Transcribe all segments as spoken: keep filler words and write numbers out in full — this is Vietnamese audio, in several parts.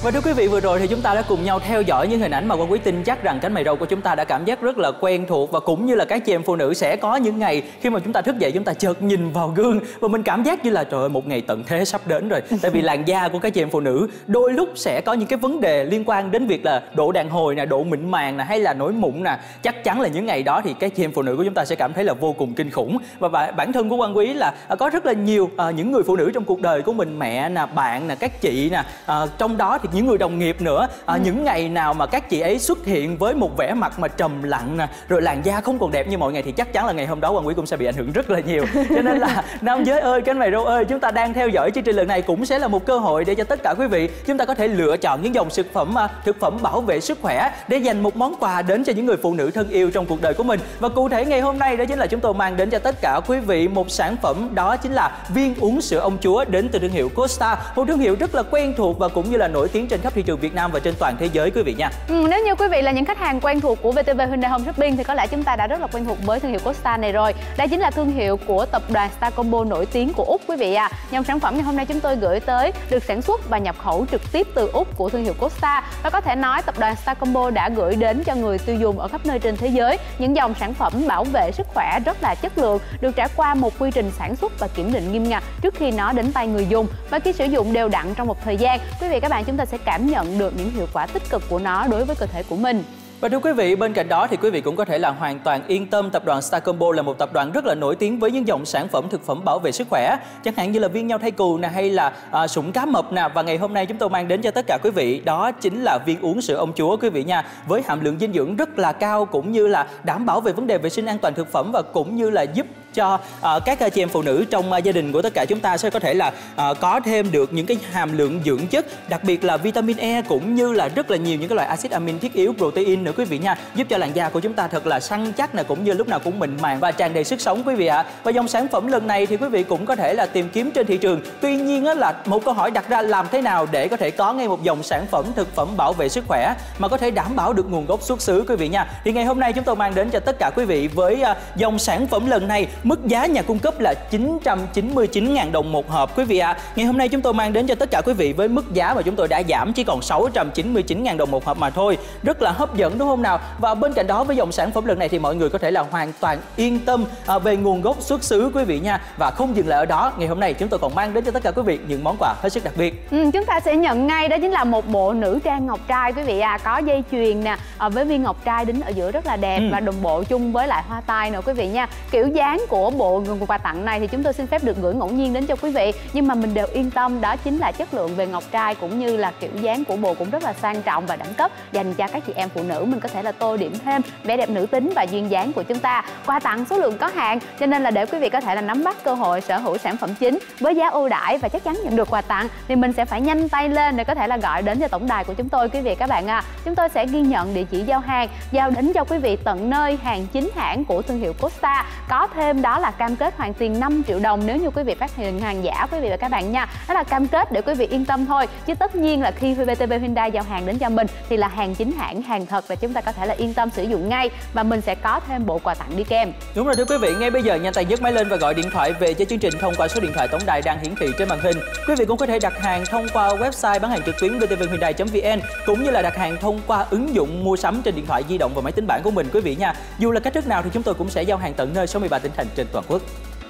Và thưa quý vị, vừa rồi thì chúng ta đã cùng nhau theo dõi những hình ảnh mà Quang Quý tin chắc rằng cánh mày râu của chúng ta đã cảm giác rất là quen thuộc, và cũng như là các chị em phụ nữ sẽ có những ngày khi mà chúng ta thức dậy chúng ta chợt nhìn vào gương và mình cảm giác như là trời ơi, một ngày tận thế sắp đến rồi. Tại vì làn da của các chị em phụ nữ đôi lúc sẽ có những cái vấn đề liên quan đến việc là độ đàn hồi nè, độ mịn màng nè, hay là nổi mụn nè. Chắc chắn là những ngày đó thì các chị em phụ nữ của chúng ta sẽ cảm thấy là vô cùng kinh khủng. Và bản thân của Quang Quý là có rất là nhiều uh, những người phụ nữ trong cuộc đời của mình, mẹ nè, bạn nè, các chị nè, uh, trong đó thì những người đồng nghiệp nữa. À, ừ. Những ngày nào mà các chị ấy xuất hiện với một vẻ mặt mà trầm lặng nè, rồi làn da không còn đẹp như mọi ngày, thì chắc chắn là ngày hôm đó Quang Quý cũng sẽ bị ảnh hưởng rất là nhiều. Cho nên là nam giới ơi, cánh mày râu ơi, chúng ta đang theo dõi chương trình lần này cũng sẽ là một cơ hội để cho tất cả quý vị chúng ta có thể lựa chọn những dòng thực phẩm thực phẩm bảo vệ sức khỏe để dành một món quà đến cho những người phụ nữ thân yêu trong cuộc đời của mình. Và cụ thể ngày hôm nay đó chính là chúng tôi mang đến cho tất cả quý vị một sản phẩm, đó chính là viên uống sữa ông chúa đến từ thương hiệu Costa, một thương hiệu rất là quen thuộc và cũng như là nổi tiếng trên khắp thị trường Việt Nam và trên toàn thế giới quý vị nha. Ừ, nếu như quý vị là những khách hàng quen thuộc của vê tê vê Hyundai Home Shopping thì có lẽ chúng ta đã rất là quen thuộc với thương hiệu Costa này rồi. Đây chính là thương hiệu của tập đoàn Star Combo nổi tiếng của Úc quý vị à. Dòng sản phẩm ngày hôm nay chúng tôi gửi tới được sản xuất và nhập khẩu trực tiếp từ Úc của thương hiệu Costa, và có thể nói tập đoàn Star Combo đã gửi đến cho người tiêu dùng ở khắp nơi trên thế giới những dòng sản phẩm bảo vệ sức khỏe rất là chất lượng, được trải qua một quy trình sản xuất và kiểm định nghiêm ngặt trước khi nó đến tay người dùng. Và khi sử dụng đều đặn trong một thời gian, quý vị các bạn chúng ta sẽ cảm nhận được những hiệu quả tích cực của nó đối với cơ thể của mình. Và thưa quý vị, bên cạnh đó thì quý vị cũng có thể là hoàn toàn yên tâm, tập đoàn Star Combo là một tập đoàn rất là nổi tiếng với những dòng sản phẩm thực phẩm bảo vệ sức khỏe, chẳng hạn như là viên nhau thai cừu nè, hay là à, sủng cá mập nè. Và ngày hôm nay chúng tôi mang đến cho tất cả quý vị đó chính là viên uống sữa ông chúa quý vị nha, với hàm lượng dinh dưỡng rất là cao, cũng như là đảm bảo về vấn đề vệ sinh an toàn thực phẩm, và cũng như là giúp cho uh, các chị em phụ nữ trong uh, gia đình của tất cả chúng ta sẽ có thể là uh, có thêm được những cái hàm lượng dưỡng chất, đặc biệt là vitamin E, cũng như là rất là nhiều những cái loại axit amin thiết yếu, protein nữa quý vị nha, giúp cho làn da của chúng ta thật là săn chắc nè, cũng như lúc nào cũng mịn màng và tràn đầy sức sống quý vị ạ. À. Và dòng sản phẩm lần này thì quý vị cũng có thể là tìm kiếm trên thị trường. Tuy nhiên á, là một câu hỏi đặt ra, làm thế nào để có thể có ngay một dòng sản phẩm thực phẩm bảo vệ sức khỏe mà có thể đảm bảo được nguồn gốc xuất xứ quý vị nha. Thì ngày hôm nay chúng tôi mang đến cho tất cả quý vị với uh, dòng sản phẩm lần này, mức giá nhà cung cấp là chín trăm chín mươi chín nghìn đồng một hộp quý vị ạ. À. Ngày hôm nay chúng tôi mang đến cho tất cả quý vị với mức giá mà chúng tôi đã giảm chỉ còn sáu trăm chín mươi chín nghìn đồng một hộp mà thôi. Rất là hấp dẫn đúng không nào? Và bên cạnh đó với dòng sản phẩm lần này thì mọi người có thể là hoàn toàn yên tâm à, về nguồn gốc xuất xứ quý vị nha. Và không dừng lại ở đó, ngày hôm nay chúng tôi còn mang đến cho tất cả quý vị những món quà hết sức đặc biệt. Ừ, chúng ta sẽ nhận ngay đó chính là một bộ nữ trang ngọc trai quý vị à, có dây chuyền nè, à, với viên ngọc trai đính ở giữa rất là đẹp, ừ. và đồng bộ chung với lại hoa tai nữa quý vị nha. Kiểu dáng của bộ quà tặng này thì chúng tôi xin phép được gửi ngẫu nhiên đến cho quý vị, nhưng mà mình đều yên tâm đó chính là chất lượng về ngọc trai, cũng như là kiểu dáng của bộ cũng rất là sang trọng và đẳng cấp, dành cho các chị em phụ nữ mình có thể là tô điểm thêm vẻ đẹp nữ tính và duyên dáng của chúng ta. Quà tặng số lượng có hạn, cho nên là để quý vị có thể là nắm bắt cơ hội sở hữu sản phẩm chính với giá ưu đãi và chắc chắn nhận được quà tặng, thì mình sẽ phải nhanh tay lên để có thể là gọi đến cho tổng đài của chúng tôi quý vị các bạn à. Chúng tôi sẽ ghi nhận địa chỉ giao hàng, giao đến cho quý vị tận nơi hàng chính hãng của thương hiệu Costa. Có thêm đó là cam kết hoàn tiền năm triệu đồng nếu như quý vị phát hiện hàng giả quý vị và các bạn nha. Đó là cam kết để quý vị yên tâm thôi, chứ tất nhiên là khi vê tê vê Hyundai giao hàng đến cho mình thì là hàng chính hãng, hàng thật, và chúng ta có thể là yên tâm sử dụng ngay, và mình sẽ có thêm bộ quà tặng đi kèm. Đúng rồi thưa quý vị, ngay bây giờ nhanh tay nhấc máy lên và gọi điện thoại về cho chương trình thông qua số điện thoại tổng đài đang hiển thị trên màn hình. Quý vị cũng có thể đặt hàng thông qua website bán hàng trực tuyến vê tê vê hyundai chấm vn, cũng như là đặt hàng thông qua ứng dụng mua sắm trên điện thoại di động và máy tính bảng của mình quý vị nha. Dù là cách thức nào thì chúng tôi cũng sẽ giao hàng tận nơi sáu mươi ba tỉnh thành trên toàn quốc.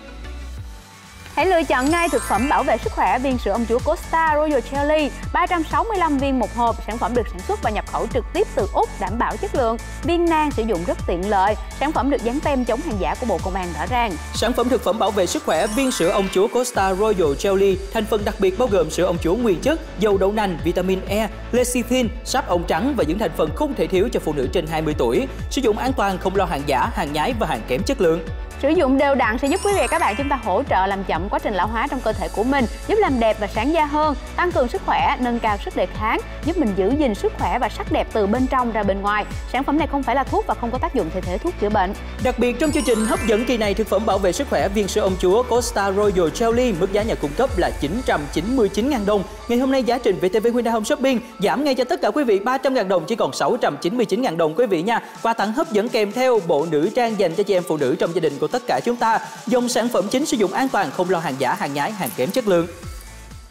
Hãy lựa chọn ngay thực phẩm bảo vệ sức khỏe viên sữa ông chúa Costa Royal Jelly, ba trăm sáu mươi lăm viên một hộp, sản phẩm được sản xuất và nhập khẩu trực tiếp từ Úc, đảm bảo chất lượng. Viên nang sử dụng rất tiện lợi, sản phẩm được dán tem chống hàng giả của Bộ Công an rõ ràng. Sản phẩm thực phẩm bảo vệ sức khỏe viên sữa ông chúa Costa Royal Jelly, thành phần đặc biệt bao gồm sữa ông chúa nguyên chất, dầu đậu nành, vitamin E, lecithin, sáp ong trắng và những thành phần không thể thiếu cho phụ nữ trên hai mươi tuổi. Sử dụng an toàn, không lo hàng giả, hàng nhái và hàng kém chất lượng. Sử dụng đều đặn sẽ giúp quý vị các bạn chúng ta hỗ trợ làm chậm quá trình lão hóa trong cơ thể của mình, giúp làm đẹp và sáng da hơn, tăng cường sức khỏe, nâng cao sức đề kháng, giúp mình giữ gìn sức khỏe và sắc đẹp từ bên trong ra bên ngoài. Sản phẩm này không phải là thuốc và không có tác dụng thay thế thuốc chữa bệnh. Đặc biệt trong chương trình hấp dẫn kỳ này, thực phẩm bảo vệ sức khỏe viên sữa ông chúa Costa Royal Jelly, mức giá nhà cung cấp là chín trăm chín mươi chín nghìn đồng. Ngày hôm nay giá trình vê tê vê Hyundai Home Shopping giảm ngay cho tất cả quý vị ba trăm nghìn đồng, chỉ còn sáu trăm chín mươi chín nghìn đồng quý vị nha. Quà tặng hấp dẫn kèm theo bộ nữ trang dành cho chị em phụ nữ trong gia đình của tất cả chúng ta. Dòng sản phẩm chính sử dụng an toàn, không lo hàng giả, hàng nhái, hàng kém chất lượng.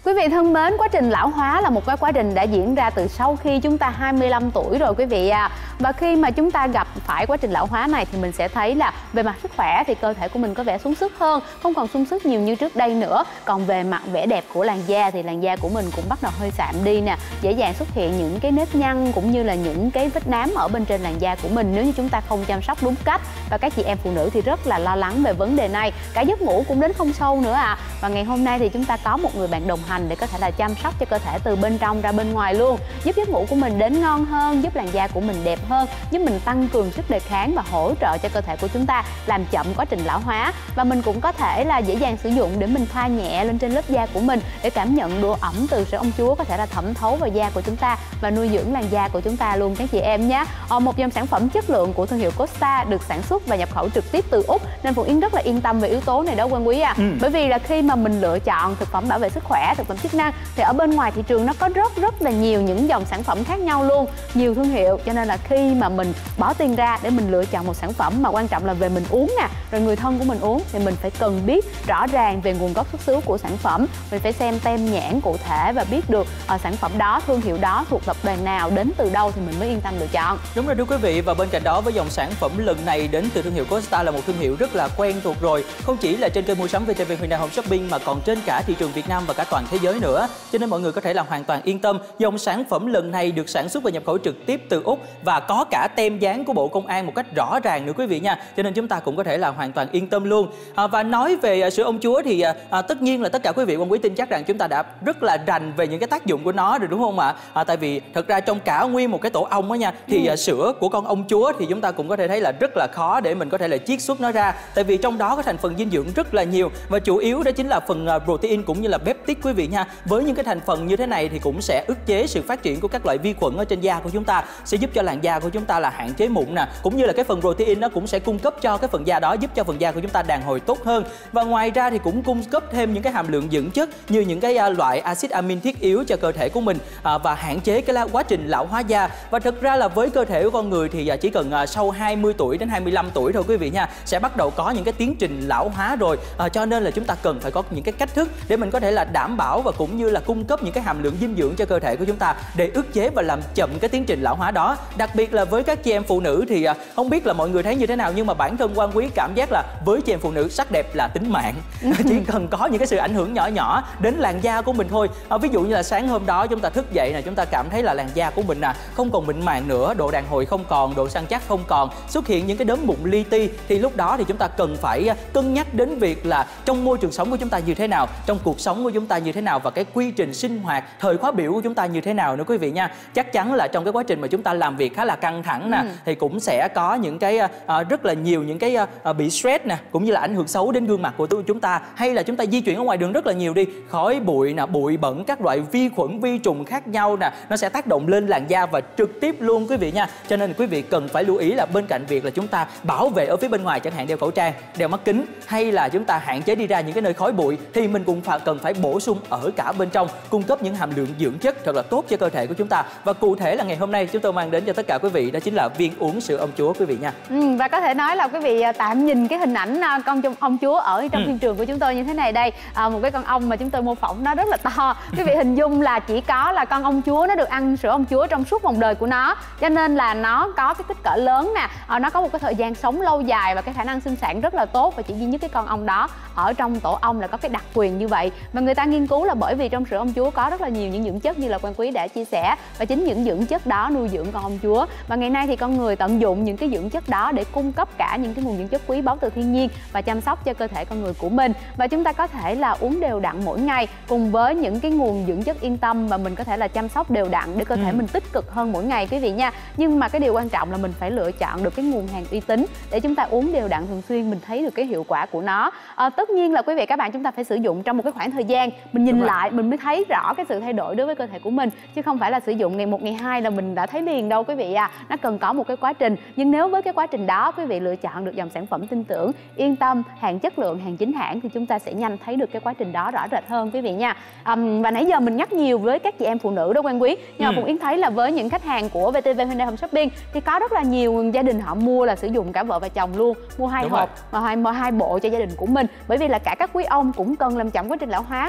Quý vị thân mến, quá trình lão hóa là một cái quá trình đã diễn ra từ sau khi chúng ta hai mươi lăm tuổi rồi quý vị à. Và khi mà chúng ta gặp phải quá trình lão hóa này thì mình sẽ thấy là về mặt sức khỏe thì cơ thể của mình có vẻ sung sức hơn, không còn sung sức nhiều như trước đây nữa. Còn về mặt vẻ đẹp của làn da thì làn da của mình cũng bắt đầu hơi sạm đi nè, dễ dàng xuất hiện những cái nếp nhăn cũng như là những cái vết nám ở bên trên làn da của mình nếu như chúng ta không chăm sóc đúng cách. Và các chị em phụ nữ thì rất là lo lắng về vấn đề này, cả giấc ngủ cũng đến không sâu nữa à. Và ngày hôm nay thì chúng ta có một người bạn đồng hành để có thể là chăm sóc cho cơ thể từ bên trong ra bên ngoài luôn, giúp giấc ngủ của mình đến ngon hơn, giúp làn da của mình đẹp hơn, giúp mình tăng cường sức đề kháng và hỗ trợ cho cơ thể của chúng ta làm chậm quá trình lão hóa. Và mình cũng có thể là dễ dàng sử dụng để mình thoa nhẹ lên trên lớp da của mình để cảm nhận độ ẩm từ sữa ong chúa có thể là thẩm thấu vào da của chúng ta và nuôi dưỡng làn da của chúng ta luôn các chị em nhé. Một dòng sản phẩm chất lượng của thương hiệu Costa được sản xuất và nhập khẩu trực tiếp từ Úc nên Phụng Yến rất là yên tâm về yếu tố này đó Quang Quý à. Ừ. Bởi vì là khi mà mình lựa chọn thực phẩm bảo vệ sức khỏe, thực phẩm chức năng thì ở bên ngoài thị trường nó có rất rất là nhiều những dòng sản phẩm khác nhau luôn, nhiều thương hiệu, cho nên là khi mà mình bỏ tiền ra để mình lựa chọn một sản phẩm mà quan trọng là về mình uống nè, rồi người thân của mình uống thì mình phải cần biết rõ ràng về nguồn gốc xuất xứ của sản phẩm, mình phải xem tem nhãn cụ thể và biết được uh, sản phẩm đó, thương hiệu đó thuộc tập đoàn nào, đến từ đâu thì mình mới yên tâm lựa chọn. Đúng rồi thưa quý vị, và bên cạnh đó với dòng sản phẩm lần này đến từ thương hiệu Costa là một thương hiệu rất là quen thuộc rồi, không chỉ là trên kênh mua sắm vê tê vê Hyundai Home Shopping mà còn trên cả thị trường Việt Nam và cả toàn thế giới nữa. Cho nên mọi người có thể là hoàn toàn yên tâm, dòng sản phẩm lần này được sản xuất và nhập khẩu trực tiếp từ Úc và có cả tem dán của Bộ Công an một cách rõ ràng nữa quý vị nha. Cho nên chúng ta cũng có thể là hoàn toàn yên tâm luôn. À, và nói về uh, sữa ong chúa thì uh, tất nhiên là tất cả quý vị Quang Quý tin chắc rằng chúng ta đã rất là rành về những cái tác dụng của nó rồi đúng không ạ? À, tại vì thật ra trong cả nguyên một cái tổ ong đó nha thì uh, sữa của con ong chúa thì chúng ta cũng có thể thấy là rất là khó để mình có thể là chiết xuất nó ra, tại vì trong đó có thành phần dinh dưỡng rất là nhiều và chủ yếu đó chính là phần uh, protein cũng như là peptide quý vị nha. Với những cái thành phần như thế này thì cũng sẽ ức chế sự phát triển của các loại vi khuẩn ở trên da của chúng ta, sẽ giúp cho làn da của chúng ta là hạn chế mụn nè, cũng như là cái phần protein nó cũng sẽ cung cấp cho cái phần da đó, giúp cho phần da của chúng ta đàn hồi tốt hơn. Và ngoài ra thì cũng cung cấp thêm những cái hàm lượng dưỡng chất như những cái uh, loại axit amin thiết yếu cho cơ thể của mình uh, và hạn chế cái quá trình lão hóa da. Và thực ra là với cơ thể của con người thì uh, chỉ cần uh, sau hai mươi tuổi đến hai mươi lăm tuổi thôi quý vị nha, sẽ bắt đầu có những cái tiến trình lão hóa rồi. Uh, cho nên là chúng ta cần phải có những cái cách thức để mình có thể là đảm bảo và cũng như là cung cấp những cái hàm lượng dinh dưỡng cho cơ thể của chúng ta để ức chế và làm chậm cái tiến trình lão hóa đó. Đặc biệt là với các chị em phụ nữ thì uh, không biết là mọi người thấy như thế nào, nhưng mà bản thân Quang Quý cảm giác là với chị em phụ nữ sắc đẹp là tính mạng. Chỉ cần có những cái sự ảnh hưởng nhỏ nhỏ đến làn da của mình thôi. À, ví dụ như là sáng hôm đó chúng ta thức dậy nè, chúng ta cảm thấy là làn da của mình nè không còn mịn màng nữa, độ đàn hồi không còn, độ săn chắc không còn, xuất hiện những cái đốm mụn li ti, thì lúc đó thì chúng ta cần phải cân nhắc đến việc là trong môi trường sống của chúng ta như thế nào, trong cuộc sống của chúng ta như thế nào và cái quy trình sinh hoạt, thời khóa biểu của chúng ta như thế nào nữa quý vị nha. Chắc chắn là trong cái quá trình mà chúng ta làm việc khá là căng thẳng nè, ừ. thì cũng sẽ có những cái uh, rất là nhiều những cái uh, bị stress nè, cũng như là ảnh hưởng xấu đến gương mặt của chúng ta, hay là chúng ta di chuyển ở ngoài đường rất là nhiều đi, khói bụi nè, bụi bẩn, các loại vi khuẩn vi trùng khác nhau nè, nó sẽ tác động lên làn da và trực tiếp luôn quý vị nha. Cho nên quý vị cần phải lưu ý là bên cạnh việc là chúng ta bảo vệ ở phía bên ngoài, chẳng hạn đeo khẩu trang, đeo mắt kính, hay là chúng ta hạn chế đi ra những cái nơi khói bụi, thì mình cũng phải cần phải bổ sung ở cả bên trong, cung cấp những hàm lượng dưỡng chất thật là tốt cho cơ thể của chúng ta. Và cụ thể là ngày hôm nay chúng tôi mang đến cho tất cả quý vị đó chính là viên uống sữa ong chúa quý vị nha. Ừ, và có thể nói là quý vị tạm nhìn cái hình ảnh con trong ong chúa ở trong ừ. phim trường của chúng tôi như thế này đây, à, một cái con ong mà chúng tôi mô phỏng nó rất là to. Quý vị hình dung là chỉ có là con ong chúa nó được ăn sữa ong chúa trong suốt vòng đời của nó, cho nên là nó có cái kích cỡ lớn nè, à, nó có một cái thời gian sống lâu dài và cái khả năng sinh sản rất là tốt, và chỉ duy nhất cái con ong đó ở trong tổ ong là có cái đặc quyền như vậy. Mà người ta nghiên cứu là bởi vì trong sữa ong chúa có rất là nhiều những dưỡng chất như là Quang Quý đã chia sẻ, và chính những dưỡng chất đó nuôi dưỡng con ong chúa. Và ngày nay thì con người tận dụng những cái dưỡng chất đó để cung cấp cả những cái nguồn dưỡng chất quý báu từ thiên nhiên và chăm sóc cho cơ thể con người của mình. Và chúng ta có thể là uống đều đặn mỗi ngày cùng với những cái nguồn dưỡng chất yên tâm, và mình có thể là chăm sóc đều đặn để cơ thể ừ. mình tích cực hơn mỗi ngày quý vị nha. Nhưng mà cái điều quan trọng là mình phải lựa chọn được cái nguồn hàng uy tín để chúng ta uống đều đặn thường xuyên, mình thấy được cái hiệu quả của nó. À, tất nhiên là quý vị các bạn chúng ta phải sử dụng trong một cái khoảng thời gian, mình nhìn lại mình mới thấy rõ cái sự thay đổi đối với cơ thể của mình, chứ không phải là sử dụng ngày một ngày hai là mình đã thấy liền đâu quý vị à. Nó cần có một cái quá trình, nhưng nếu với cái quá trình đó quý vị lựa chọn được dòng sản phẩm tin tưởng, yên tâm, hàng chất lượng, hàng chính hãng thì chúng ta sẽ nhanh thấy được cái quá trình đó rõ rệt hơn quý vị nha. Um, và nãy giờ mình nhắc nhiều với các chị em phụ nữ đó Quang Quý, nhưng ừ. mà Phụng Yến thấy là với những khách hàng của vê tê vê Hyundai Home Shopping thì có rất là nhiều gia đình họ mua là sử dụng cả vợ và chồng luôn, mua hai Đúng hộp và hai, hai bộ cho gia đình của mình, bởi vì là cả các quý ông cũng cần làm chậm quá trình lão hóa mà không ừ. chỉ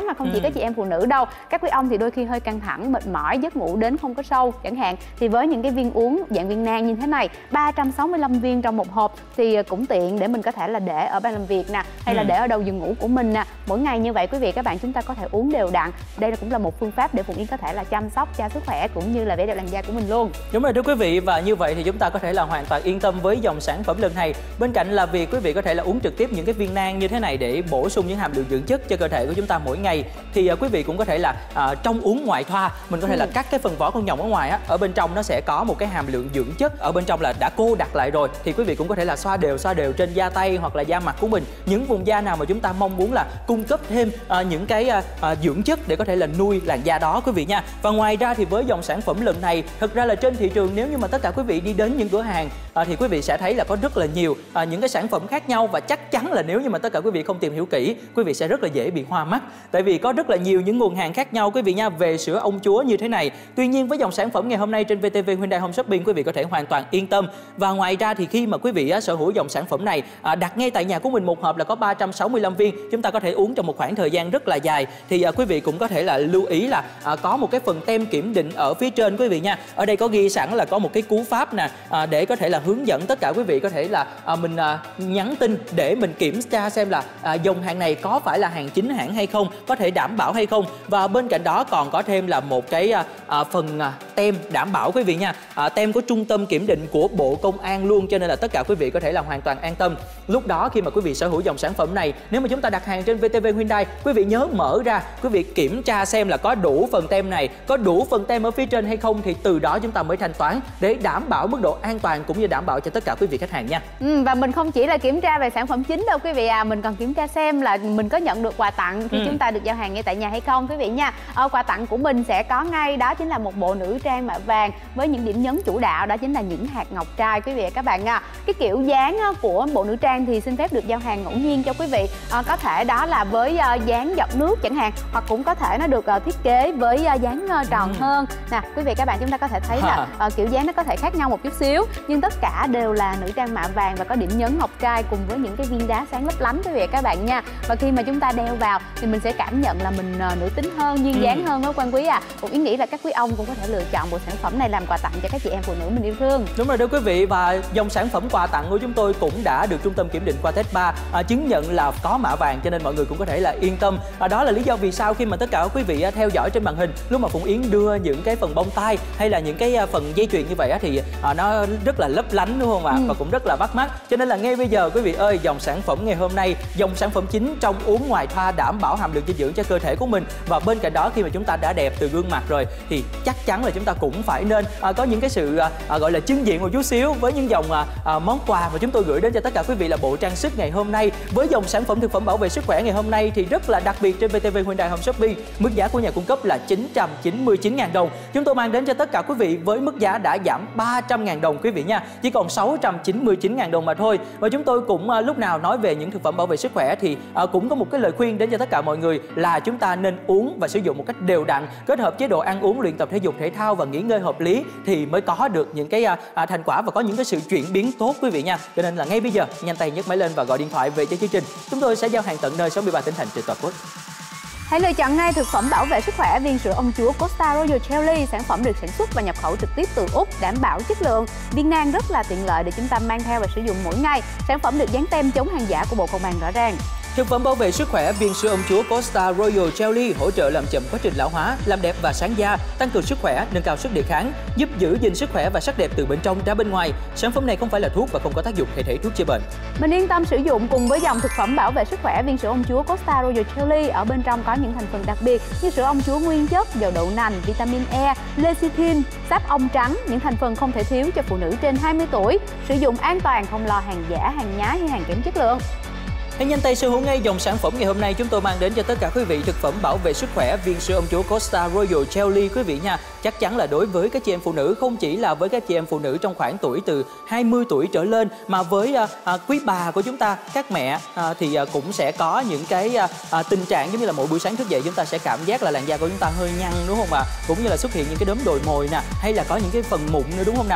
các chị em phụ nữ đâu. Các quý ông thì đôi khi hơi căng thẳng, mệt mỏi, giấc ngủ đến không có sâu chẳng hạn, thì với những cái viên uống dạng viên nang như thế này, ba trăm sáu mươi lăm viên trong một hộp thì cũng tiện để mình có thể là để ở bàn làm việc nè, hay là để ở đầu giường ngủ của mình nè. Mỗi ngày như vậy quý vị các bạn, chúng ta có thể uống đều đặn. Đây là cũng là một phương pháp để Phụng Yến có thể là chăm sóc cho sức khỏe cũng như là vẻ đẹp làn da của mình luôn. Đúng rồi thưa quý vị, và như vậy thì chúng ta có thể là hoàn toàn yên tâm với dòng sản phẩm lần này. Bên cạnh là việc quý vị có thể là uống trực tiếp những cái viên nang như thế này để bổ sung những hàm lượng dưỡng chất cho cơ thể của chúng ta mỗi ngày, thì uh, quý vị cũng có thể là uh, trong uống ngoại thoa, mình có thể ừ. là cắt cái phần vỏ con nhộng ở ngoài á, ở bên trong nó sẽ có một cái hàm lượng dưỡng chất ở bên trong là đã cô đặc lại rồi, thì quý vị cũng có thể là xoa đều xoa đều trên da tay hoặc là da mặt của mình, những vùng da nào mà chúng ta mong muốn là cung cấp thêm uh, những cái uh, uh, dưỡng chất để có thể là nuôi làn da đó quý vị nha. Và ngoài ra thì với dòng sản phẩm lần này, thực ra là trên thị trường nếu như mà tất cả quý vị đi đến những cửa hàng à, thì quý vị sẽ thấy là có rất là nhiều à, những cái sản phẩm khác nhau, và chắc chắn là nếu như mà tất cả quý vị không tìm hiểu kỹ, quý vị sẽ rất là dễ bị hoa mắt, tại vì có rất là nhiều những nguồn hàng khác nhau quý vị nha về sữa ông chúa như thế này. Tuy nhiên với dòng sản phẩm ngày hôm nay trên vê tê vê Hyundai Home Shopping, quý vị có thể hoàn toàn yên tâm. Và ngoài ra thì khi mà quý vị á, sở hữu dòng sản phẩm này à, đặt ngay tại nhà của mình một hộp là có ba trăm sáu mươi lăm viên, chúng ta có thể uống trong một khoảng thời gian rất là dài, thì à, quý vị cũng có thể là lưu ý là à, có một cái phần tem kiểm định ở phía trên quý vị nha. Ở đây có ghi sẵn là có một cái cú pháp nè à, để có thể là hướng dẫn tất cả quý vị có thể là à, mình à, nhắn tin để mình kiểm tra xem là à, dòng hàng này có phải là hàng chính hãng hay không, có thể đảm bảo hay không. Và bên cạnh đó còn có thêm là một cái à, à, phần à, tem đảm bảo quý vị nha, à, tem của trung tâm kiểm định của Bộ Công an luôn, cho nên là tất cả quý vị có thể là hoàn toàn an tâm. Lúc đó khi mà quý vị sở hữu dòng sản phẩm này, nếu mà chúng ta đặt hàng trên vê tê vê Hyundai, quý vị nhớ mở ra, quý vị kiểm tra xem là có đủ phần tem này, có đủ phần tem ở phía trên hay không, thì từ đó chúng ta mới thanh toán để đảm bảo mức độ an toàn cũng như đảm bảo cho tất cả quý vị khách hàng nha. Ừ, và mình không chỉ là kiểm tra về sản phẩm chính đâu quý vị à, mình còn kiểm tra xem là mình có nhận được quà tặng khi ừ. chúng ta được giao hàng ngay tại nhà hay không quý vị nha. Ở quà tặng của mình sẽ có ngay đó chính là một bộ nữ trang mạ vàng với những điểm nhấn chủ đạo đó chính là những hạt ngọc trai quý vị và các bạn nha. Cái kiểu dáng của bộ nữ trang thì xin phép được giao hàng ngẫu nhiên cho quý vị, à, có thể đó là với dáng giọt nước chẳng hạn, hoặc cũng có thể nó được thiết kế với dáng tròn ừ. hơn nè quý vị các bạn. Chúng ta có thể thấy là uh, kiểu dáng nó có thể khác nhau một chút xíu, nhưng tất cả đều là nữ trang mạ vàng và có điểm nhấn ngọc trai cùng với những cái viên đá sáng lấp lánh quý vị các bạn nha. Và khi mà chúng ta đeo vào thì mình sẽ cảm nhận là mình uh, nữ tính hơn, duyên dáng ừ. hơn đó Quang Quý à. Cũng ý nghĩ là các quý ông cũng có thể lựa chọn bộ sản phẩm này làm quà tặng cho các chị em phụ nữ mình yêu thương. Đúng rồi đó quý vị, và dòng sản phẩm quà tặng của chúng tôi cũng đã được trung tâm kiểm định qua test ba à, chứng nhận là có mạ vàng, cho nên mọi người cũng có thể là yên tâm. À, đó là lý do vì sao khi mà tất cả quý vị theo dõi trên màn hình, lúc mà Phụng Yến đưa những cái phần bông tai hay là những cái phần dây chuyền như vậy á, thì à, nó rất là lấp lánh đúng không ạ? Ừ. Và cũng rất là bắt mắt. Cho nên là ngay bây giờ quý vị ơi, dòng sản phẩm ngày hôm nay, dòng sản phẩm chính trong uống ngoài thoa đảm bảo hàm lượng dinh dưỡng cho cơ thể của mình. Và bên cạnh đó khi mà chúng ta đã đẹp từ gương mặt rồi thì chắc chắn là chúng ta cũng phải nên à, có những cái sự à, gọi là trưng diện một chút xíu với những dòng à, à, món quà mà chúng tôi gửi đến cho tất cả quý vị là bộ trang sức ngày hôm nay. Với dòng sản phẩm thực phẩm bảo vệ sức khỏe ngày hôm nay thì rất là đặc biệt trên vê tê vê Hyundai Home Shopping. Mức giá của nhà cung cấp là chín trăm chín mươi chín nghìn đồng. Chúng tôi mang đến cho tất cả quý vị với mức giá đã giảm ba trăm nghìn đồng quý vị nha, chỉ còn sáu trăm chín mươi chín nghìn đồng mà thôi. Và chúng tôi cũng à, lúc nào nói về những thực phẩm bảo vệ sức khỏe thì à, cũng có một cái lời khuyên đến cho tất cả mọi người là chúng ta nên uống và sử dụng một cách đều đặn, kết hợp chế độ ăn uống, luyện tập thể dục thể thao và nghỉ ngơi hợp lý thì mới có được những cái à, à, thành quả và có những cái sự chuyển biến tốt quý vị nha. Cho nên là ngay bây giờ nhanh tay nhấc máy lên và gọi điện thoại về cho chương trình, chúng tôi sẽ giao hàng tận nơi sáu mươi ba tỉnh thành trên toàn quốc. Hãy lựa chọn ngay thực phẩm bảo vệ sức khỏe viên sữa ông chúa Costa Royal Jelly. Sản phẩm được sản xuất và nhập khẩu trực tiếp từ Úc, đảm bảo chất lượng. Viên nang rất là tiện lợi để chúng ta mang theo và sử dụng mỗi ngày. Sản phẩm được dán tem chống hàng giả của Bộ Công an rõ ràng. Thực phẩm bảo vệ sức khỏe viên sữa ông chúa Costa Royal Jelly hỗ trợ làm chậm quá trình lão hóa, làm đẹp và sáng da, tăng cường sức khỏe, nâng cao sức đề kháng, giúp giữ gìn sức khỏe và sắc đẹp từ bên trong ra bên ngoài. Sản phẩm này không phải là thuốc và không có tác dụng thay thế thuốc chữa bệnh. Mình yên tâm sử dụng cùng với dòng thực phẩm bảo vệ sức khỏe viên sữa ông chúa Costa Royal Jelly. Ở bên trong có những thành phần đặc biệt như sữa ông chúa nguyên chất, dầu đậu nành, vitamin E, lecithin, sáp ong trắng, những thành phần không thể thiếu cho phụ nữ trên hai mươi tuổi. Sử dụng an toàn, không lo hàng giả, hàng nhái hay hàng kém chất lượng. Hãy nhanh tay sở hữu ngay dòng sản phẩm ngày hôm nay chúng tôi mang đến cho tất cả quý vị thực phẩm bảo vệ sức khỏe viên sữa ông chúa Costa Royal Jelly quý vị nha. Chắc chắn là đối với các chị em phụ nữ, không chỉ là với các chị em phụ nữ trong khoảng tuổi từ hai mươi tuổi trở lên, mà với à, à, quý bà của chúng ta, các mẹ à, thì à, cũng sẽ có những cái à, à, tình trạng giống như là mỗi buổi sáng thức dậy chúng ta sẽ cảm giác là làn da của chúng ta hơi nhăn đúng không ạ? Cũng như là xuất hiện những cái đốm đồi mồi nè, hay là có những cái phần mụn nữa đúng không nào?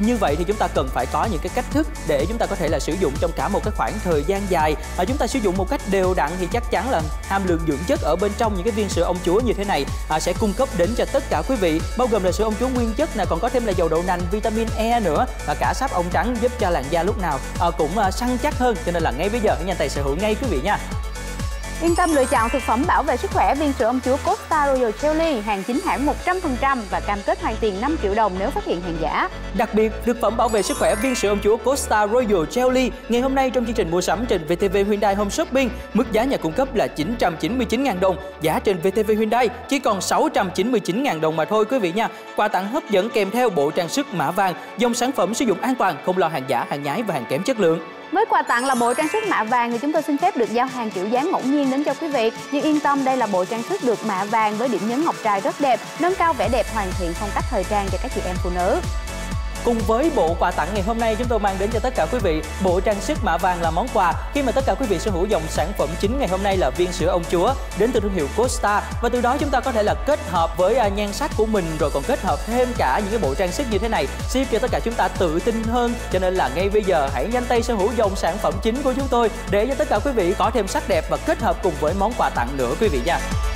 Như vậy thì chúng ta cần phải có những cái cách thức để chúng ta có thể là sử dụng trong cả một cái khoảng thời gian dài. À, chúng ta sử dụng một cách đều đặn thì chắc chắn là hàm lượng dưỡng chất ở bên trong những cái viên sữa ông chúa như thế này à, sẽ cung cấp đến cho tất cả quý vị, bao gồm là sữa ông chúa nguyên chất nè, còn có thêm là dầu đậu nành, vitamin E nữa và cả sáp ong trắng giúp cho làn da lúc nào à, cũng à, săn chắc hơn. Cho nên là ngay bây giờ hãy nhanh tay sở hữu ngay quý vị nha. Yên tâm lựa chọn thực phẩm bảo vệ sức khỏe viên sữa ông chúa Costa Royal Jelly, hàng chính hãng một trăm phần trăm và cam kết hoàn tiền năm triệu đồng nếu phát hiện hàng giả. Đặc biệt, thực phẩm bảo vệ sức khỏe viên sữa ông chúa Costa Royal Jelly ngày hôm nay trong chương trình mua sắm trên vê tê vê Hyundai Home Shopping, mức giá nhà cung cấp là chín trăm chín mươi chín nghìn đồng, giá trên vê tê vê Hyundai chỉ còn sáu trăm chín mươi chín nghìn đồng mà thôi quý vị nha. Quà tặng hấp dẫn kèm theo bộ trang sức mã vàng, dòng sản phẩm sử dụng an toàn, không lo hàng giả, hàng nhái và hàng kém chất lượng. Với quà tặng là bộ trang sức mạ vàng thì chúng tôi xin phép được giao hàng kiểu dáng ngẫu nhiên đến cho quý vị. Nhưng yên tâm, đây là bộ trang sức được mạ vàng với điểm nhấn ngọc trai rất đẹp, nâng cao vẻ đẹp, hoàn thiện phong cách thời trang cho các chị em phụ nữ. Cùng với bộ quà tặng ngày hôm nay, chúng tôi mang đến cho tất cả quý vị bộ trang sức mạ vàng là món quà khi mà tất cả quý vị sở hữu dòng sản phẩm chính ngày hôm nay là viên sữa ông chúa đến từ thương hiệu Costa, và từ đó chúng ta có thể là kết hợp với nhan sắc của mình, rồi còn kết hợp thêm cả những cái bộ trang sức như thế này, giúp cho tất cả chúng ta tự tin hơn. Cho nên là ngay bây giờ hãy nhanh tay sở hữu dòng sản phẩm chính của chúng tôi để cho tất cả quý vị có thêm sắc đẹp và kết hợp cùng với món quà tặng nữa quý vị nha.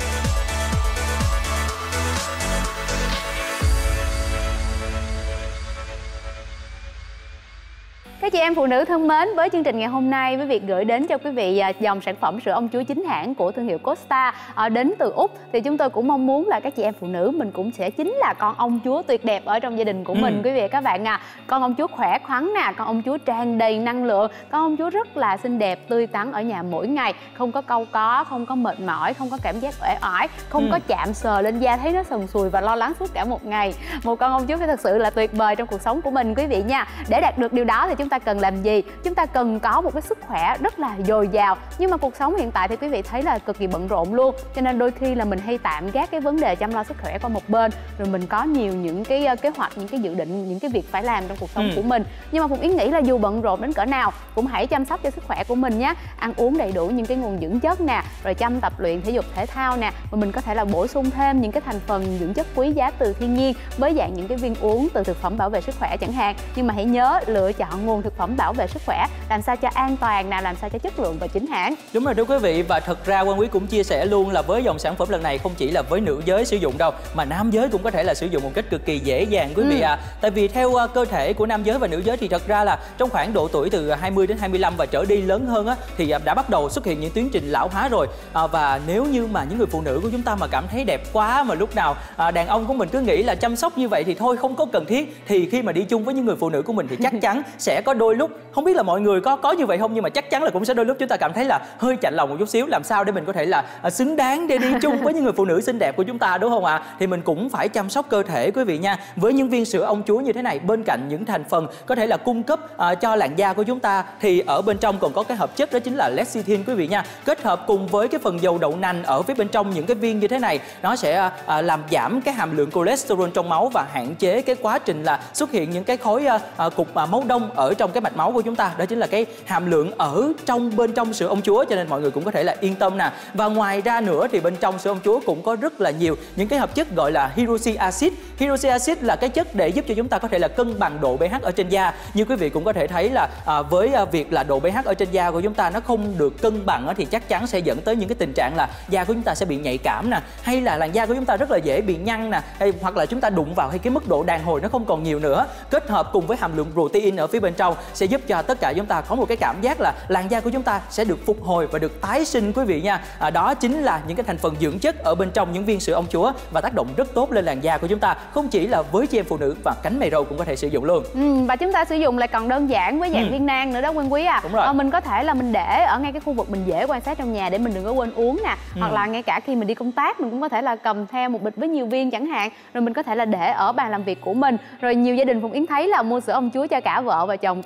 Các chị em phụ nữ thân mến, với chương trình ngày hôm nay với việc gửi đến cho quý vị dòng sản phẩm sữa ông chúa chính hãng của thương hiệu Costa đến từ Úc, thì chúng tôi cũng mong muốn là các chị em phụ nữ mình cũng sẽ chính là con ông chúa tuyệt đẹp ở trong gia đình của mình. Ừ. Quý vị và các bạn à, con ông chúa khỏe khoắn nè, con ông chúa tràn đầy năng lượng, con ông chúa rất là xinh đẹp, tươi tắn ở nhà mỗi ngày, không có cau có, không có mệt mỏi, không có cảm giác uể oải, không ừ. có chạm sờ lên da thấy nó sần sùi và lo lắng suốt cả một ngày. Một con ông chúa phải thật sự là tuyệt vời trong cuộc sống của mình quý vị nha. Để đạt được điều đó thì chúng ta cần làm gì? Chúng ta cần có một cái sức khỏe rất là dồi dào. Nhưng mà cuộc sống hiện tại thì quý vị thấy là cực kỳ bận rộn luôn. Cho nên đôi khi là mình hay tạm gác cái vấn đề chăm lo sức khỏe qua một bên, rồi mình có nhiều những cái kế hoạch, những cái dự định, những cái việc phải làm trong cuộc sống ừ. của mình. Nhưng mà Phụng Yến nghĩ là dù bận rộn đến cỡ nào cũng hãy chăm sóc cho sức khỏe của mình nhé. Ăn uống đầy đủ những cái nguồn dưỡng chất nè, rồi chăm tập luyện thể dục thể thao nè, và mình có thể là bổ sung thêm những cái thành phần dưỡng chất quý giá từ thiên nhiên với dạng những cái viên uống từ thực phẩm bảo vệ sức khỏe chẳng hạn. Nhưng mà hãy nhớ lựa chọn nguồn thực phẩm bảo vệ sức khỏe làm sao cho an toàn nào, làm sao cho chất lượng và chính hãng. Đúng rồi đó quý vị, và thật ra Quang Quý cũng chia sẻ luôn là với dòng sản phẩm lần này không chỉ là với nữ giới sử dụng đâu, mà nam giới cũng có thể là sử dụng một cách cực kỳ dễ dàng quý vị ừ. à. Tại vì theo uh, cơ thể của nam giới và nữ giới thì thật ra là trong khoảng độ tuổi từ hai mươi đến hai mươi lăm và trở đi lớn hơn á, thì uh, đã bắt đầu xuất hiện những tiến trình lão hóa rồi. Uh, và nếu như mà những người phụ nữ của chúng ta mà cảm thấy đẹp quá, mà lúc nào uh, đàn ông của mình cứ nghĩ là chăm sóc như vậy thì thôi không có cần thiết, thì khi mà đi chung với những người phụ nữ của mình thì chắc chắn sẽ có đôi lúc, không biết là mọi người có có như vậy không, nhưng mà chắc chắn là cũng sẽ đôi lúc chúng ta cảm thấy là hơi chạnh lòng một chút xíu. Làm sao để mình có thể là uh, xứng đáng để đi chung với những người phụ nữ xinh đẹp của chúng ta, đúng không ạ? À? Thì mình cũng phải chăm sóc cơ thể quý vị nha. Với những viên sữa ông chúa như thế này, bên cạnh những thành phần có thể là cung cấp uh, cho làn da của chúng ta, thì ở bên trong còn có cái hợp chất đó chính là lecithin quý vị nha. Kết hợp cùng với cái phần dầu đậu nành ở phía bên trong những cái viên như thế này, nó sẽ uh, làm giảm cái hàm lượng cholesterol trong máu và hạn chế cái quá trình là xuất hiện những cái khối uh, uh, cục uh, máu đông ở trong cái mạch máu của chúng ta. Đó chính là cái hàm lượng ở trong bên trong sữa ông chúa, cho nên mọi người cũng có thể là yên tâm nè. Và ngoài ra nữa thì bên trong sữa ông chúa cũng có rất là nhiều những cái hợp chất gọi là hydroxy acid. Hydroxy acid là cái chất để giúp cho chúng ta có thể là cân bằng độ pH ở trên da. Như quý vị cũng có thể thấy là à, với à, việc là độ pH ở trên da của chúng ta nó không được cân bằng á, thì chắc chắn sẽ dẫn tới những cái tình trạng là da của chúng ta sẽ bị nhạy cảm nè, hay là làn da của chúng ta rất là dễ bị nhăn nè, hay hoặc là chúng ta đụng vào hay cái mức độ đàn hồi nó không còn nhiều nữa. Kết hợp cùng với hàm lượng protein ở phía bên trong sẽ giúp cho tất cả chúng ta có một cái cảm giác là làn da của chúng ta sẽ được phục hồi và được tái sinh quý vị nha. À, đó chính là những cái thành phần dưỡng chất ở bên trong những viên sữa ông chúa và tác động rất tốt lên làn da của chúng ta, không chỉ là với chị em phụ nữ và cánh mày râu cũng có thể sử dụng luôn. Ừ, và chúng ta sử dụng lại còn đơn giản với dạng ừ. viên nang nữa đó Quang Quý à. Đúng rồi. À, mình có thể là mình để ở ngay cái khu vực mình dễ quan sát trong nhà để mình đừng có quên uống nè, ừ. hoặc là ngay cả khi mình đi công tác mình cũng có thể là cầm theo một bịch với nhiều viên chẳng hạn, rồi mình có thể là để ở bàn làm việc của mình. Rồi nhiều gia đình Phụng Yến thấy là mua sữa ông chúa cho cả vợ và chồng cùng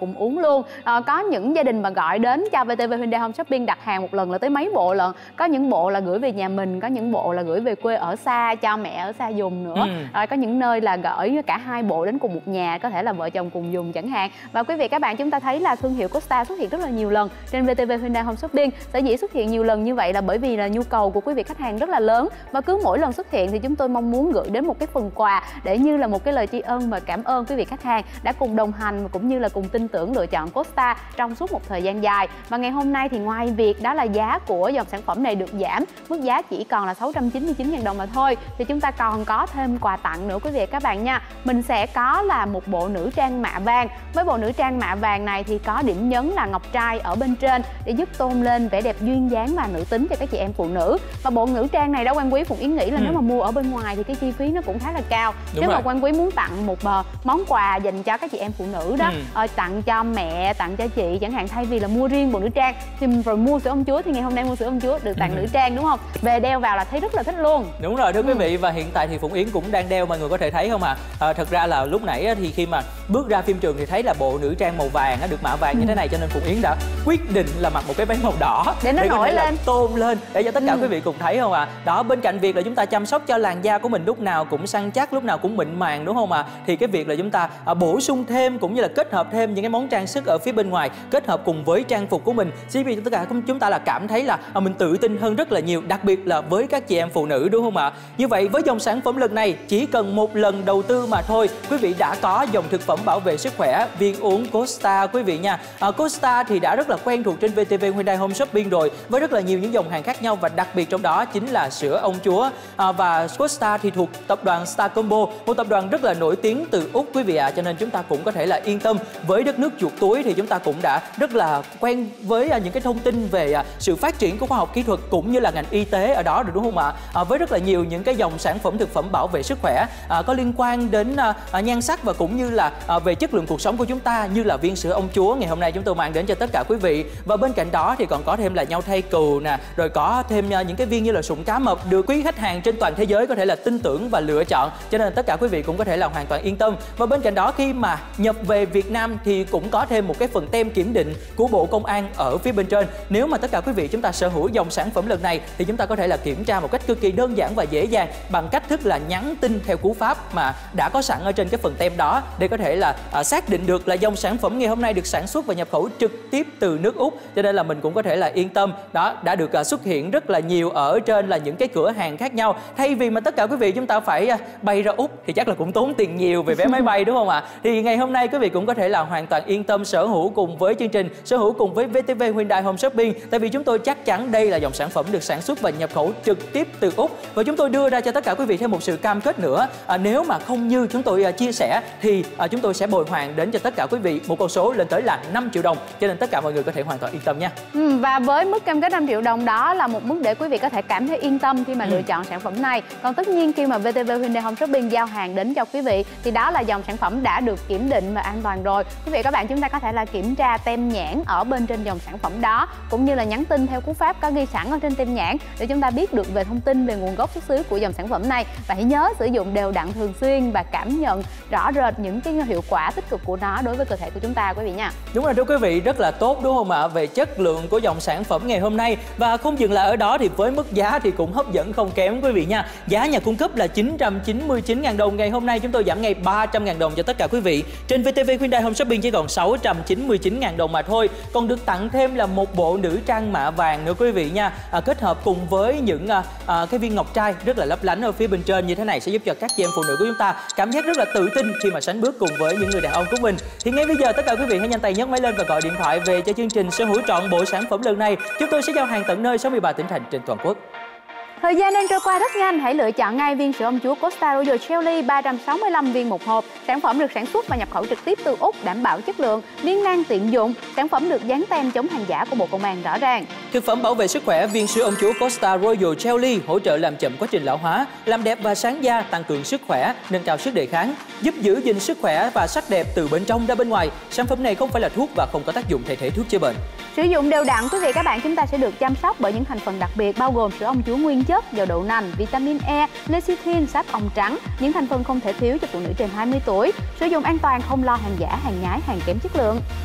dùng uống luôn. À, có những gia đình mà gọi đến cho vê tê vê Hyundai Home Shopping đặt hàng một lần là tới mấy bộ lận. Có những bộ là gửi về nhà mình, có những bộ là gửi về quê ở xa cho mẹ ở xa dùng nữa. Ừ. À, có những nơi là gửi cả hai bộ đến cùng một nhà, có thể là vợ chồng cùng dùng chẳng hạn. Và quý vị các bạn, chúng ta thấy là thương hiệu Costa xuất hiện rất là nhiều lần trên vê tê vê Hyundai Home Shopping. Sở dĩ xuất hiện nhiều lần như vậy là bởi vì là nhu cầu của quý vị khách hàng rất là lớn, và cứ mỗi lần xuất hiện thì chúng tôi mong muốn gửi đến một cái phần quà để như là một cái lời tri ân và cảm ơn quý vị khách hàng đã cùng đồng hành cũng như là cùng tin tưởng lựa chọn Costa trong suốt một thời gian dài. Và ngày hôm nay thì ngoài việc đó là giá của dòng sản phẩm này được giảm, mức giá chỉ còn là sáu trăm chín mươi chín nghìn đồng mà thôi, thì chúng ta còn có thêm quà tặng nữa quý vị các bạn nha. Mình sẽ có là một bộ nữ trang mạ vàng. Với bộ nữ trang mạ vàng này thì có điểm nhấn là ngọc trai ở bên trên để giúp tôn lên vẻ đẹp duyên dáng và nữ tính cho các chị em phụ nữ. Và bộ nữ trang này đó Quang Quý, Phụng Yến nghĩ là ừ. nếu mà mua ở bên ngoài thì cái chi phí nó cũng khá là cao. Đúng nếu rồi. Mà Quang Quý muốn tặng một uh, món quà dành cho các chị em phụ nữ đó, ừ. uh, tặng cho mẹ, tặng cho chị chẳng hạn, thay vì là mua riêng bộ nữ trang thì rồi mua sữa ông chúa, thì ngày hôm nay mua sữa ông chúa được tặng ừ. nữ trang, đúng không? Về đeo vào là thấy rất là thích luôn. Đúng rồi thưa ừ. quý vị, và hiện tại thì Phụng Yến cũng đang đeo, mọi người có thể thấy không ạ? À? À, thật ra là lúc nãy thì khi mà bước ra phim trường thì thấy là bộ nữ trang màu vàng được mạ vàng ừ. như thế này, cho nên Phụng Yến đã quyết định là mặc một cái váy màu đỏ để nó để nổi lên, tôn lên để cho tất cả ừ. quý vị cùng thấy không ạ? À? Đó, bên cạnh việc là chúng ta chăm sóc cho làn da của mình lúc nào cũng săn chắc, lúc nào cũng mịn màng, đúng không ạ? À? Thì cái việc là chúng ta à, bổ sung thêm cũng như là kết hợp thêm những cái món trang sức ở phía bên ngoài, kết hợp cùng với trang phục của mình, sẽ vì tất cả chúng ta là cảm thấy là à, mình tự tin hơn rất là nhiều, đặc biệt là với các chị em phụ nữ, đúng không ạ? À? Như vậy với dòng sản phẩm lần này chỉ cần một lần đầu tư mà thôi, quý vị đã có dòng thực phẩm bảo vệ sức khỏe viên uống Costa quý vị nha. À, Costa thì đã rất là quen thuộc trên vê tê vê Hyundai Home Shopping rồi, với rất là nhiều những dòng hàng khác nhau, và đặc biệt trong đó chính là sữa ông chúa. À, và Costa thì thuộc tập đoàn Star Combo, một tập đoàn rất là nổi tiếng từ Úc quý vị ạ. À. Cho nên chúng ta cũng có thể là yên tâm, với đất nước chuột túi thì chúng ta cũng đã rất là quen với những cái thông tin về sự phát triển của khoa học kỹ thuật cũng như là ngành y tế ở đó rồi, đúng không ạ? À, với rất là nhiều những cái dòng sản phẩm thực phẩm bảo vệ sức khỏe à, có liên quan đến à, nhan sắc và cũng như là à, về chất lượng cuộc sống của chúng ta, như là viên sữa ông chúa ngày hôm nay chúng tôi mang đến cho tất cả quý vị. Và bên cạnh đó thì còn có thêm là nhau thay cừu nè, rồi có thêm những cái viên như là sụn cá mập được quý khách hàng trên toàn thế giới có thể là tin tưởng và lựa chọn, cho nên tất cả quý vị cũng có thể là hoàn toàn yên tâm. Và bên cạnh đó khi mà nhập về Việt Nam thì cũng có thêm một cái phần tem kiểm định của Bộ Công an ở phía bên trên. Nếu mà tất cả quý vị chúng ta sở hữu dòng sản phẩm lần này thì chúng ta có thể là kiểm tra một cách cực kỳ đơn giản và dễ dàng bằng cách thức là nhắn tin theo cú pháp mà đã có sẵn ở trên cái phần tem đó, để có thể là à, xác định được là dòng sản phẩm ngày hôm nay được sản xuất và nhập khẩu trực tiếp từ nước Úc. Cho nên là mình cũng có thể là yên tâm, đó đã được à, xuất hiện rất là nhiều ở trên là những cái cửa hàng khác nhau. Thay vì mà tất cả quý vị chúng ta phải à, bay ra Úc thì chắc là cũng tốn tiền nhiều về vé máy bay, đúng không ạ? Thì ngày hôm nay quý vị cũng có thể là hoàn toàn yên tâm sở hữu cùng với chương trình, sở hữu cùng với vê tê vê Hyundai Home Shopping, tại vì chúng tôi chắc chắn đây là dòng sản phẩm được sản xuất và nhập khẩu trực tiếp từ Úc. Và chúng tôi đưa ra cho tất cả quý vị thêm một sự cam kết nữa, à, nếu mà không như chúng tôi à, chia sẻ thì à, chúng tôi sẽ bồi hoàn đến cho tất cả quý vị một con số lên tới là năm triệu đồng, cho nên tất cả mọi người có thể hoàn toàn yên tâm nha. Ừ, và với mức cam kết năm triệu đồng đó là một mức để quý vị có thể cảm thấy yên tâm khi mà ừ. lựa chọn sản phẩm này. Còn tất nhiên khi mà vê tê vê Hyundai Home Shopping giao hàng đến cho quý vị thì đó là dòng sản phẩm đã được kiểm định và an toàn rồi. Quý vị các bạn, chúng ta có thể là kiểm tra tem nhãn ở bên trên dòng sản phẩm đó, cũng như là nhắn tin theo cú pháp có ghi sẵn ở trên tem nhãn để chúng ta biết được về thông tin về nguồn gốc xuất xứ của dòng sản phẩm này. Và hãy nhớ sử dụng đều đặn thường xuyên và cảm nhận rõ rệt những cái hiệu quả tích cực của nó đối với cơ thể của chúng ta quý vị nha. Đúng rồi thưa quý vị, rất là tốt đúng không ạ? Về chất lượng của dòng sản phẩm ngày hôm nay, và không dừng lại ở đó thì với mức giá thì cũng hấp dẫn không kém quý vị nha. Giá nhà cung cấp là chín trăm chín mươi chín nghìn đồng, ngày hôm nay chúng tôi giảm ngay ba trăm nghìn đồng cho tất cả quý vị. Trên vê tê vê Hyundai Home Shopping chỉ còn sáu trăm chín mươi chín nghìn đồng mà thôi. Còn được tặng thêm là một bộ nữ trang mạ vàng nữa quý vị nha, à, kết hợp cùng với những à, à, cái viên ngọc trai rất là lấp lánh ở phía bên trên như thế này, sẽ giúp cho các chị em phụ nữ của chúng ta cảm giác rất là tự tin khi mà sánh bước cùng với những người đàn ông của mình. Thì ngay bây giờ tất cả quý vị hãy nhanh tay nhấc máy lên và gọi điện thoại về cho chương trình sở hữu trọn bộ sản phẩm lần này. Chúng tôi sẽ giao hàng tận nơi sáu mươi ba tỉnh thành trên toàn quốc. Thời gian đang trôi qua rất nhanh, hãy lựa chọn ngay viên sữa ông chúa Costa Royal Jelly ba trăm sáu mươi lăm viên một hộp. Sản phẩm được sản xuất và nhập khẩu trực tiếp từ Úc, đảm bảo chất lượng, liên năng tiện dụng. Sản phẩm được dán tem chống hàng giả của Bộ Công an rõ ràng. Thực phẩm bảo vệ sức khỏe viên sữa ông chúa Costa Royal Jelly hỗ trợ làm chậm quá trình lão hóa, làm đẹp và sáng da, tăng cường sức khỏe, nâng cao sức đề kháng, giúp giữ gìn sức khỏe và sắc đẹp từ bên trong ra bên ngoài. Sản phẩm này không phải là thuốc và không có tác dụng thay thế thuốc chữa bệnh. Sử dụng đều đặn quý vị các bạn, chúng ta sẽ được chăm sóc bởi những thành phần đặc biệt bao gồm sữa ông chúa nguyên chất, dầu đậu nành, vitamin E, lecithin, sáp ong trắng, những thành phần không thể thiếu cho phụ nữ trên hai mươi tuổi. Sử dụng an toàn, không lo hàng giả, hàng nhái, hàng kém chất lượng.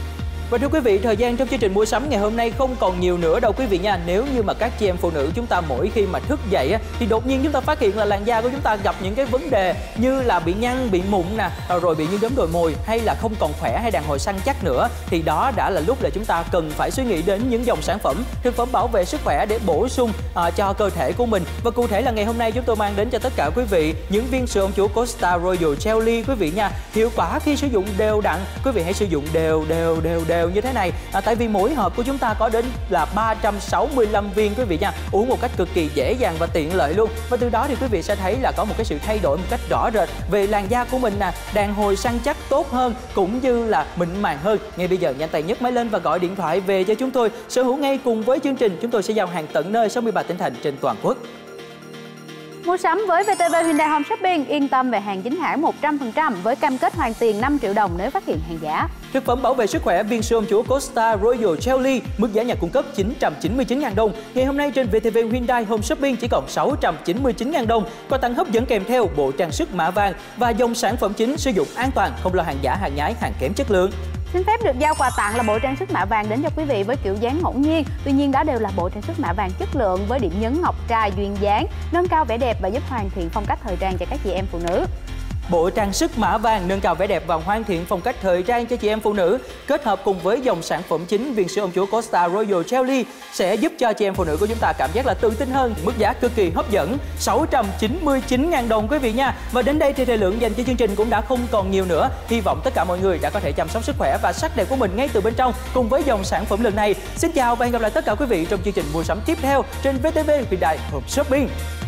Và thưa quý vị, thời gian trong chương trình mua sắm ngày hôm nay không còn nhiều nữa đâu quý vị nha. Nếu như mà các chị em phụ nữ chúng ta mỗi khi mà thức dậy á, thì đột nhiên chúng ta phát hiện là làn da của chúng ta gặp những cái vấn đề như là bị nhăn, bị mụn nè, rồi bị những đốm đồi mồi, hay là không còn khỏe hay đàn hồi săn chắc nữa, thì đó đã là lúc là chúng ta cần phải suy nghĩ đến những dòng sản phẩm thực phẩm bảo vệ sức khỏe để bổ sung uh, cho cơ thể của mình. Và cụ thể là ngày hôm nay chúng tôi mang đến cho tất cả quý vị những viên sữa ông chúa Costa Royal Jelly quý vị nha. Hiệu quả khi sử dụng đều đặn, quý vị hãy sử dụng đều đều đều đều như thế này. À, tại vì mỗi hộp của chúng ta có đến là ba trăm sáu mươi lăm viên quý vị nha. Uống một cách cực kỳ dễ dàng và tiện lợi luôn. Và từ đó thì quý vị sẽ thấy là có một cái sự thay đổi một cách rõ rệt về làn da của mình nè, đàn hồi săn chắc tốt hơn cũng như là mịn màng hơn. Ngay bây giờ nhanh tay nhấc máy lên và gọi điện thoại về cho chúng tôi sở hữu ngay cùng với chương trình. Chúng tôi sẽ giao hàng tận nơi sáu mươi ba tỉnh thành trên toàn quốc. Mua sắm với vê tê vê Hyundai Home Shopping, yên tâm về hàng chính hãng một trăm phần trăm với cam kết hoàn tiền năm triệu đồng nếu phát hiện hàng giả. Thực phẩm bảo vệ sức khỏe viên sữa ông chúa Costa Royal Jelly, mức giá nhà cung cấp chín trăm chín mươi chín nghìn đồng. Ngày hôm nay trên vê tê vê Hyundai Home Shopping chỉ còn sáu trăm chín mươi chín nghìn đồng. Quà tặng hấp dẫn kèm theo bộ trang sức mạ vàng và dòng sản phẩm chính sử dụng an toàn, không lo hàng giả, hàng nhái, hàng kém chất lượng. Xin phép được giao quà tặng là bộ trang sức mạ vàng đến cho quý vị với kiểu dáng ngẫu nhiên. Tuy nhiên đó đều là bộ trang sức mạ vàng chất lượng với điểm nhấn ngọc trai duyên dáng, nâng cao vẻ đẹp và giúp hoàn thiện phong cách thời trang cho các chị em phụ nữ. Bộ trang sức mã vàng nâng cao vẻ đẹp và hoàn thiện phong cách thời trang cho chị em phụ nữ, kết hợp cùng với dòng sản phẩm chính viên sữa ông chúa Costa Royal Jelly sẽ giúp cho chị em phụ nữ của chúng ta cảm giác là tự tin hơn. Mức giá cực kỳ hấp dẫn, sáu trăm chín mươi chín nghìn đồng quý vị nha. Và đến đây thì thời lượng dành cho chương trình cũng đã không còn nhiều nữa. Hy vọng tất cả mọi người đã có thể chăm sóc sức khỏe và sắc đẹp của mình ngay từ bên trong cùng với dòng sản phẩm lần này. Xin chào và hẹn gặp lại tất cả quý vị trong chương trình mua sắm tiếp theo trên vê tê vê Hyundai Home Shopping.